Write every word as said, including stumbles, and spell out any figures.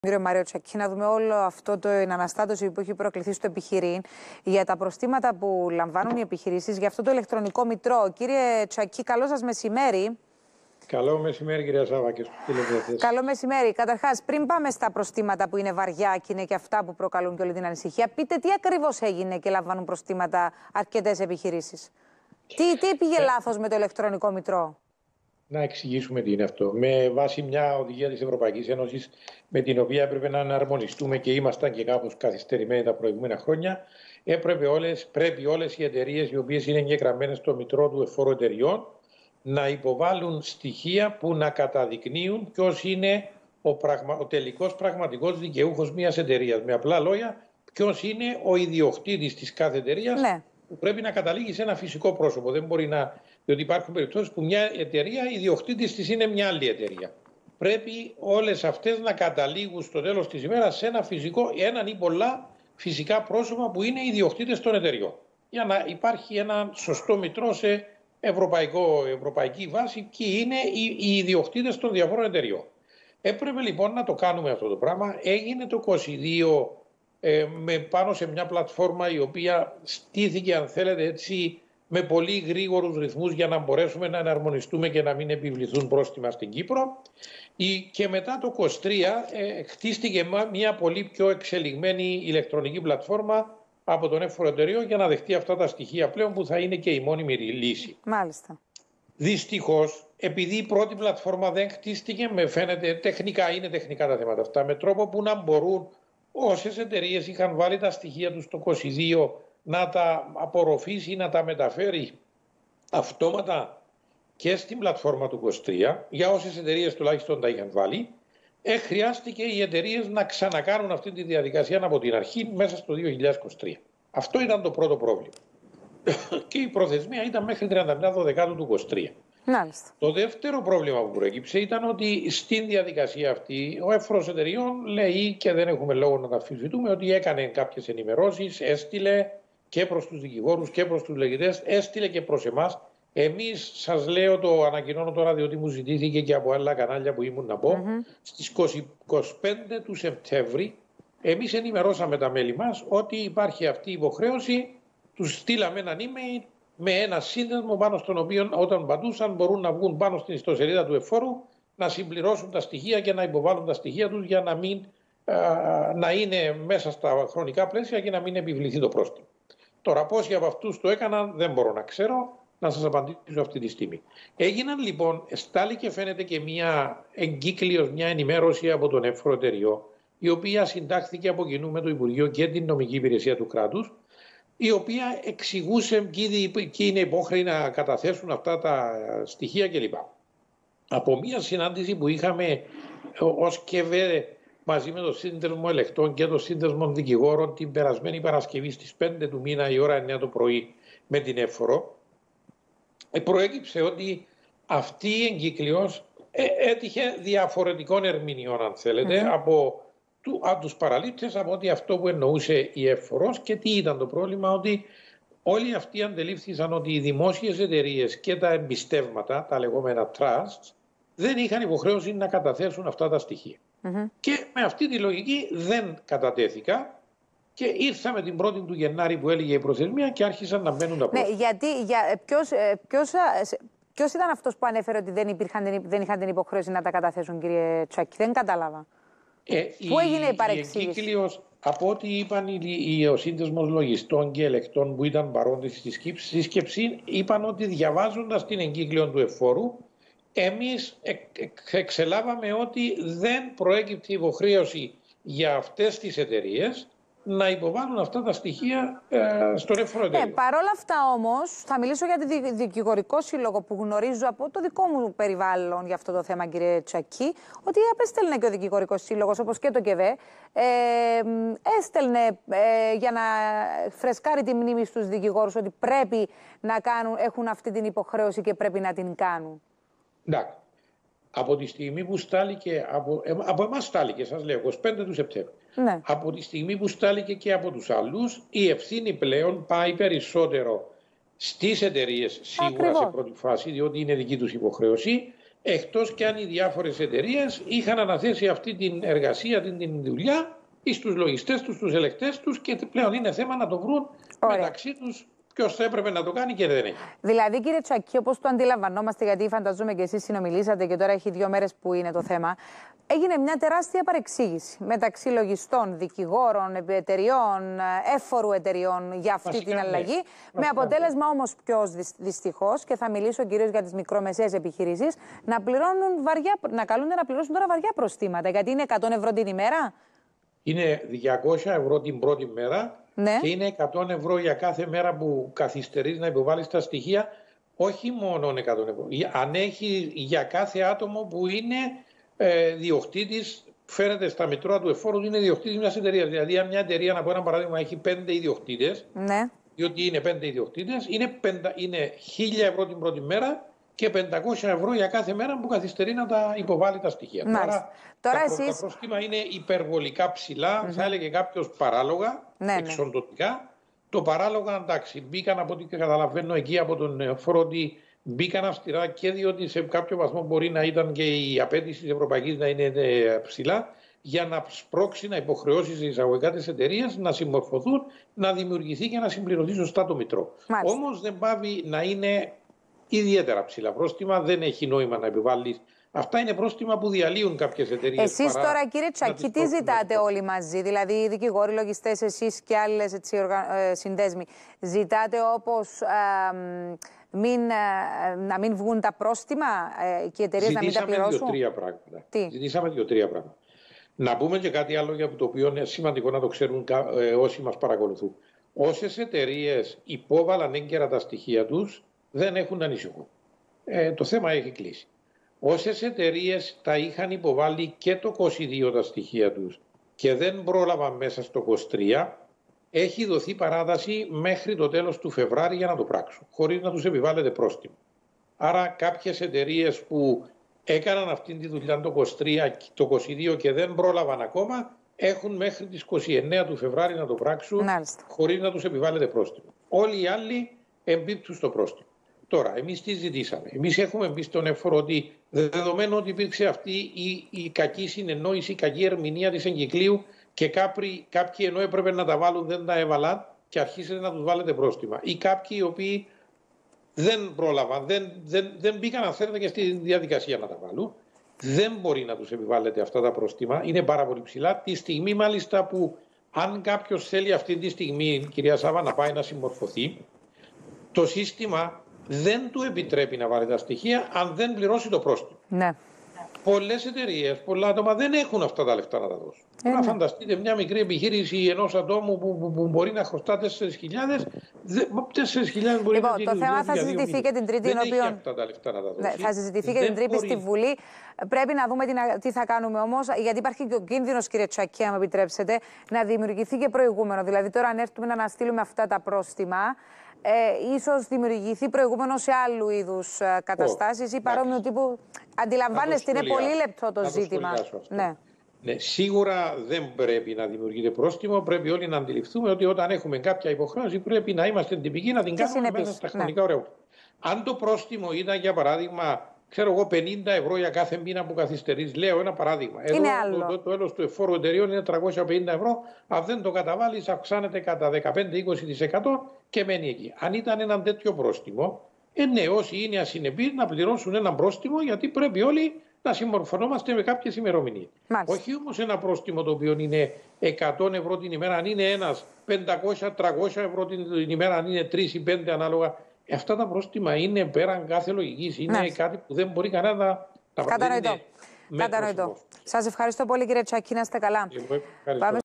Κύριε Μάριο Τσακκή, να δούμε όλο αυτό το αναστάτωση που έχει προκληθεί στο επιχειρήν για τα προστήματα που λαμβάνουν οι επιχειρήσεις για αυτό το ηλεκτρονικό μητρό. Κύριε Τσακκή, καλό σας μεσημέρι. Καλό μεσημέρι, κυρία Σάβα, και στους τηλεθεατές. Καλό μεσημέρι. Καταρχάς, πριν πάμε στα προστήματα που είναι βαριά και είναι και αυτά που προκαλούν και όλη την ανησυχία, πείτε τι ακριβώς έγινε και λαμβάνουν προστήματα αρκετές επιχειρήσεις. Τι, τι πήγε ε... λάθος με το ηλεκτρονικό μητρό? Να εξηγήσουμε τι είναι αυτό. Με βάση μια οδηγία της Ευρωπαϊκής Ένωσης, με την οποία έπρεπε να αναρμονιστούμε και ήμασταν και κάπως καθυστερημένοι τα προηγούμενα χρόνια, έπρεπε όλες, πρέπει όλες οι εταιρείες οι οποίες είναι εγγεγραμμένες στο μητρό του εφόρου εταιριών να υποβάλουν στοιχεία που να καταδεικνύουν ποιος είναι ο, πραγμα... ο τελικός πραγματικός δικαιούχος μιας εταιρείας. Με απλά λόγια, ποιος είναι ο ιδιοκτήτης της κάθε εταιρείας, ναι, που πρέπει να καταλήγει σε ένα φυσικό πρόσωπο. Δεν μπορεί να... Διότι υπάρχουν περιπτώσεις που μια εταιρεία, η ιδιοκτήτης της είναι μια άλλη εταιρεία. Πρέπει όλες αυτές να καταλήγουν στο τέλος της ημέρας σε ένα φυσικό, έναν ή πολλά φυσικά πρόσωπα που είναι ιδιοκτήτες των εταιρειών. Για να υπάρχει ένα σωστό μητρό σε ευρωπαϊκό, ευρωπαϊκή βάση, ποιοι είναι οι, οι ιδιοκτήτες των διαφόρων εταιρειών. Έπρεπε λοιπόν να το κάνουμε αυτό το πράγμα. Έγινε το είκοσι δύο ε, με, πάνω σε μια πλατφόρμα η οποία στήθηκε, αν θέλετε έτσι, με πολύ γρήγορους ρυθμούς για να μπορέσουμε να εναρμονιστούμε και να μην επιβληθούν πρόστιμα στην Κύπρο. Και μετά το είκοσι τρία ε, χτίστηκε μια πολύ πιο εξελιγμένη ηλεκτρονική πλατφόρμα από τον εφόρο εταιρείο για να δεχτεί αυτά τα στοιχεία πλέον, που θα είναι και η μόνιμη λύση. Μάλιστα. Δυστυχώς, επειδή η πρώτη πλατφόρμα δεν χτίστηκε, με φαίνεται τεχνικά, είναι τεχνικά τα θέματα αυτά, με τρόπο που να μπορούν όσες εταιρείες είχαν βάλει τα στοιχεία τους το είκοσι δύο να τα απορροφήσει ή να τα μεταφέρει αυτόματα και στην πλατφόρμα του είκοσι τρία, για όσες εταιρείες τουλάχιστον τα είχαν βάλει, ε, χρειάστηκε οι εταιρείες να ξανακάνουν αυτή τη διαδικασία από την αρχή μέσα στο δύο χιλιάδες είκοσι τρία. Αυτό ήταν το πρώτο πρόβλημα. Και η προθεσμία ήταν μέχρι τριάντα μία Δεκάτου του είκοσι τρία. Μάλιστα. Το δεύτερο πρόβλημα που προέκυψε ήταν ότι στην διαδικασία αυτή ο εφόρος εταιρειών λέει, και δεν έχουμε λόγο να τα αμφισβητούμε, ότι έκανε κάποιες ενημερώσεις, έστειλε και προς τους δικηγόρους και προς τους λεγητές, έστειλε και προς εμάς. Εμείς, σας λέω, το ανακοινώνω τώρα διότι μου ζητήθηκε και από άλλα κανάλια που ήμουν να πω, mm-hmm. στις είκοσι πέντε του Σεπτέμβρη εμείς ενημερώσαμε τα μέλη μας ότι υπάρχει αυτή η υποχρέωση. Τους στείλαμε έναν email με ένα σύνδεσμο πάνω στον οποίο όταν πατούσαν μπορούν να βγουν πάνω στην ιστοσελίδα του εφόρου, να συμπληρώσουν τα στοιχεία και να υποβάλουν τα στοιχεία τους για να, μην, α, να είναι μέσα στα χρονικά πλαίσια και να μην επιβληθεί το πρόστιμο. Τώρα πόσοι από αυτούς το έκαναν δεν μπορώ να ξέρω, να σας απαντήσω αυτή τη στιγμή. Έγιναν λοιπόν, στάλει και φαίνεται και μια εγκύκλειος, μια ενημέρωση από τον εφόρο εταιρείο, η οποία συντάχθηκε από κοινού με το Υπουργείο και την νομική υπηρεσία του κράτους, η οποία εξηγούσε ποιοι είναι υπόχρεοι να καταθέσουν αυτά τα στοιχεία κλπ. Από μια συνάντηση που είχαμε ως ΚΕΒΕ μαζί με το Σύνδεσμο Ελεκτών και το Σύνδεσμο Δικηγόρων την περασμένη Παρασκευή στις πέντε του μήνα η ώρα εννιά το πρωί με την εφόρο, προέκυψε ότι αυτή η εγκύκλειος έτυχε διαφορετικών ερμηνειών, αν θέλετε, mm-hmm. από, του, από τους παραλήπτες, από ότι αυτό που εννοούσε η εφόρος. Και τι ήταν το πρόβλημα? Ότι όλοι αυτοί αντελήφθησαν ότι οι δημόσιες εταιρείες και τα εμπιστεύματα, τα λεγόμενα trusts, δεν είχαν υποχρέωση να καταθέσουν αυτά τα στοιχεία. Mm-hmm. Και με αυτή τη λογική δεν κατατέθηκα και ήρθαμε την πρώτη του Γενάρη που έλεγε η προθεσμία και άρχισαν να μπαίνουν τα πρόσωπα. Ναι, γιατί για, ποιος, ποιος, ποιος ήταν αυτός που ανέφερε ότι δεν, υπήρχαν, δεν είχαν την υποχρέωση να τα καταθέσουν, κύριε Τσακκή? Δεν κατάλαβα. Ε, Πού η, έγινε η παρεξήγηση? Η εγκύκλειος, από ό,τι είπαν οι, οι, ο Σύνδεσμος Λογιστών και Ελεκτών που ήταν παρόντες στη σύσκεψη, είπαν ότι διαβάζοντας την εγκύκλειο του εφόρου, εμείς εξελάβαμε ότι δεν προέκυπτε υποχρέωση για αυτές τις εταιρείες να υποβάλουν αυτά τα στοιχεία ε, στον εφόρο εταιρείο. Ναι, παρόλα αυτά όμως, θα μιλήσω για τη δικηγορικό σύλλογο που γνωρίζω από το δικό μου περιβάλλον για αυτό το θέμα, κύριε Τσακκή, ότι απέστελνε και ο δικηγορικός σύλλογος, όπως και το ΚΕΒΕ, ε, έστελνε ε, για να φρεσκάρει τη μνήμη στους δικηγόρους ότι πρέπει να κάνουν, έχουν αυτή την υποχρέωση και πρέπει να την κάνουν. Εντάξει. Από τη στιγμή που στάληκε, από, ε, από εμάς στάληκε, σας λέω, είκοσι πέντε του Σεπτέμβρη. Ναι. Από τη στιγμή που στάληκε και από τους άλλους, η ευθύνη πλέον πάει περισσότερο στις εταιρείες, σίγουρα Ακριβώς. σε πρώτη φάση, διότι είναι δική τους υποχρέωση, εκτός και αν οι διάφορες εταιρείες είχαν αναθέσει αυτή την εργασία, την, την δουλειά στους λογιστές τους, στους ελεκτές τους και πλέον είναι θέμα να το βρουν Ωραία. μεταξύ τους ποιος θα έπρεπε να το κάνει και δεν έχει. Δηλαδή, κύριε Τσακκή, όπως το αντιλαμβανόμαστε, γιατί φανταζόμαι και εσείς συνομιλήσατε και τώρα έχει δύο μέρες που είναι το θέμα, έγινε μια τεράστια παρεξήγηση μεταξύ λογιστών, δικηγόρων, εταιριών, έφορου εταιριών για αυτή Βασικά, την αλλαγή. Ναι. Με αποτέλεσμα όμως ποιος δυστυχώς, και θα μιλήσω κυρίως για τις μικρομεσαίες επιχειρήσεις, να, πληρώνουν βαριά, να καλούνται να πληρώσουν τώρα βαριά προστήματα. Γιατί είναι εκατό ευρώ την ημέρα. Είναι διακόσια ευρώ την πρώτη μέρα. Ναι. Και είναι εκατό ευρώ για κάθε μέρα που καθυστερείς να υποβάλεις τα στοιχεία, όχι μόνο εκατό ευρώ. Αν έχει για κάθε άτομο που είναι ε, διοκτήτης, φέρεται στα μητρώα του εφόρου, είναι διοκτήτης μιας εταιρείας. Δηλαδή, αν μια εταιρεία, να πω ένα παράδειγμα, έχει πέντε ιδιοκτήτες, ναι. διότι είναι πέντε ιδιοκτήτες, είναι, είναι χίλια ευρώ την πρώτη μέρα και πεντακόσια ευρώ για κάθε μέρα που καθυστερεί να τα υποβάλει τα στοιχεία. Τώρα, Τώρα τα, εσείς... τα πρόστιμα είναι υπερβολικά ψηλά, mm-hmm. θα έλεγε κάποιος παράλογα, ναι, εξοντωτικά. Ναι. Το παράλογα, εντάξει, μπήκαν από ό,τι καταλαβαίνω εκεί από τον φόρο ότι μπήκαν αυστηρά και διότι σε κάποιο βαθμό μπορεί να ήταν και η απέτηση της Ευρωπαϊκής να είναι ψηλά, για να σπρώξει, να υποχρεώσει τις εισαγωγικά τις εταιρείες να συμμορφωθούν, να δημιουργηθεί και να συμπληρωθεί σωστά το μητρό. Όμως δεν πάβει να είναι ιδιαίτερα ψηλά πρόστιμα, δεν έχει νόημα να επιβάλλεις. Αυτά είναι πρόστιμα που διαλύουν κάποιες εταιρείες. Εσείς τώρα, κύριε Τσακκή, τι ζητάτε όλοι μαζί, δηλαδή οι δικηγόροι, λογιστές, εσείς και άλλες έτσι, οργα... ε, συνδέσμοι, ζητάτε όπως ε, μην, ε, να μην βγουν τα πρόστιμα ε, και οι εταιρείες να μην τα πληρώσουν. Ζητήσαμε δύο-τρία πράγματα. Τι? Ζητήσαμε δύο-τρία πράγματα. Να πούμε και κάτι άλλο για το οποίο είναι σημαντικό να το ξέρουν ε, όσοι μας παρακολουθούν. Όσες εταιρείες υπόβαλαν έγκαιρα τα στοιχεία τους, δεν έχουν να ανησυχούν. Ε, το θέμα έχει κλείσει. Όσες εταιρείες τα είχαν υποβάλει και το είκοσι δύο τα στοιχεία τους και δεν πρόλαβαν μέσα στο είκοσι τρία, έχει δοθεί παράταση μέχρι το τέλος του Φεβράρι για να το πράξουν, χωρίς να τους επιβάλλεται πρόστιμο. Άρα κάποιες εταιρείες που έκαναν αυτή τη δουλειά το είκοσι τρία και το είκοσι δύο και δεν πρόλαβαν ακόμα, έχουν μέχρι τις είκοσι εννέα του Φεβράρι να το πράξουν, Μάλιστα. χωρίς να τους επιβάλλεται πρόστιμο. Όλοι οι άλλοι εμπίπτουν στο πρόστιμο. Τώρα, εμείς τι ζητήσαμε. Εμείς έχουμε μπει στον εφόρο ότι δεδομένου ότι υπήρξε αυτή η, η κακή συνεννόηση, η κακή ερμηνεία της εγκυκλίου και κάποιοι, κάποιοι ενώ έπρεπε να τα βάλουν δεν τα έβαλαν και αρχίσετε να τους βάλετε πρόστιμα. Ή κάποιοι οι οποίοι δεν πρόλαβαν, δεν, δεν, δεν μπήκαν αν θέλετε και στη διαδικασία να τα βάλουν. Δεν μπορεί να τους επιβάλλετε αυτά τα πρόστιμα. Είναι πάρα πολύ ψηλά. Τη στιγμή μάλιστα που αν κάποιος θέλει αυτή τη στιγμή, κυρία Σάβα, να πάει να συμμορφωθεί, το σύστημα δεν του επιτρέπει να βάλει τα στοιχεία αν δεν πληρώσει το πρόστιμο. Ναι. Πολλές εταιρείες, πολλά άτομα δεν έχουν αυτά τα λεφτά να τα δώσουν. Ε, να φανταστείτε μια μικρή επιχείρηση ενός ατόμου που, που, που μπορεί να χρωστά τέσσερις χιλιάδες, τέσσερις χιλιάδες μπορεί λοιπόν, να το θέμα θα συζητηθεί και την Τρίτη. Δεν οποίο... έχει αυτά τα λεφτά να τα δώσει. Ναι, θα συζητηθεί και την Τρίτη μπορεί... στη Βουλή. Πρέπει να δούμε τι θα κάνουμε όμως, γιατί υπάρχει και ο κίνδυνος, κύριε Τσακκή, αν με επιτρέψετε, να δημιουργηθεί και προηγούμενο. Δηλαδή, τώρα αν έρθουμε να αναστείλουμε αυτά τα πρόστιμα, Ε, ίσως δημιουργηθεί προηγούμενο σε άλλου είδους ε, καταστάσεις oh, ή παρόμοιου τύπου. Αντιλαμβάνεστε, είναι πολύ λεπτό το, το ζήτημα. Ναι. Ναι, σίγουρα δεν πρέπει να δημιουργείται πρόστιμο. Πρέπει όλοι να αντιληφθούμε ότι όταν έχουμε κάποια υποχρέωση πρέπει να είμαστε τυπικοί, να την και κάνουμε μέσα στα χρονικά ναι. ωραία. Αν το πρόστιμο ήταν, για παράδειγμα, ξέρω εγώ, πενήντα ευρώ για κάθε μήνα που καθυστερείς, λέω ένα παράδειγμα. Εδώ το, το, το έλος του εφόρου εταιρείων είναι τριακόσια πενήντα ευρώ. Αν δεν το καταβάλεις, αυξάνεται κατά δεκαπέντε με είκοσι τοις εκατό και μένει εκεί. Αν ήταν ένα τέτοιο πρόστιμο, ε, ναι, όσοι είναι ασυνεπείς να πληρώσουν ένα πρόστιμο, γιατί πρέπει όλοι να συμμορφωνόμαστε με κάποιες ημερομηνίες. Όχι όμως ένα πρόστιμο το οποίο είναι εκατό ευρώ την ημέρα, αν είναι ένας πεντακόσια με τριακόσια ευρώ την ημέρα, αν είναι τρεις ή πέντε ανάλογα. Αυτά τα πρόστιμα είναι πέραν κάθε λογικής. Είναι ναι. κάτι που δεν μπορεί κανένα να, να Κατανοητό. Κατανοητό. Σας ευχαριστώ πολύ, κύριε Τσακκή, να είστε καλά.